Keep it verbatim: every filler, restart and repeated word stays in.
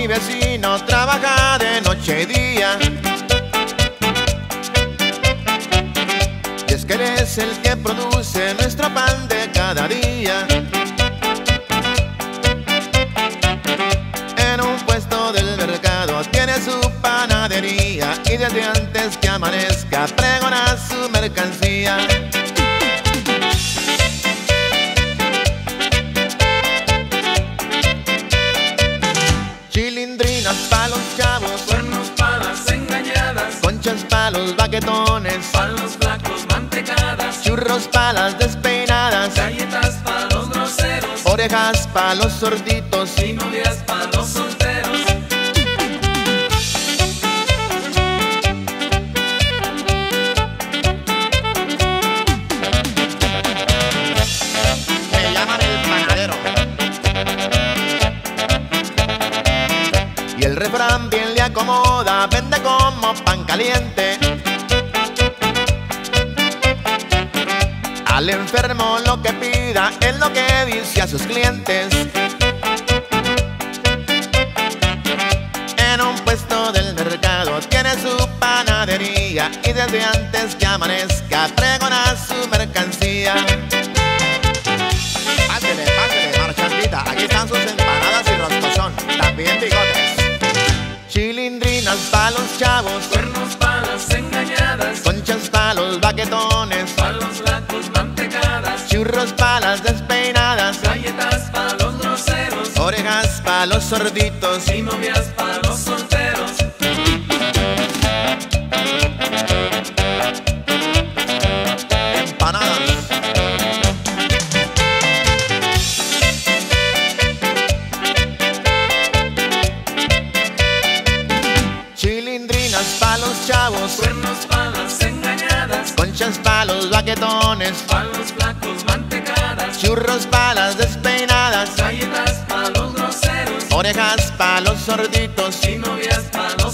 mi vecino trabaja de noche y día, y es que él es el que produce nuestro pan de cada día. En un puesto del mercado tiene su panadería, y desde antes que amanezca pregona su mercancía. Chilindrinas pa' los chavos, cuernos pa' las engañadas, conchas pa' los baquetones, pa' los flacos mantecadas, churros pa' las despeinadas, galletas pa' los groseros, orejas pa' los sorditos y novias pa' los solteros. me llaman el panadero. Y el refrán bien le acomoda, vende como pan caliente. Al enfermo lo que pida es lo que dice a sus clientes. En un puesto del mercado tiene su panadería, y desde antes que amanezca pregona su mercancía. Pásele, pásele, marchandita, aquí están sus empanadas y roscozón, también bigotes. Chilindrinas pa' los chavos, Cuernos pa' las engañadas, conchas pa' los baquetones, pa' los flacos mantecadas, churros pa' las despeinadas, galletas pa' los groseros, orejas pa' los sorditos, y novias pa' los solteros. empanadas. Chilindrinas pa' los chavos, Cuernos pa' las engañadas, conchas pa' los baquetones, pa' los flacos mantecadas, churros pa' las despeinadas, galletas pa' los groseros, orejas pa' los sorditos, y novias pa' los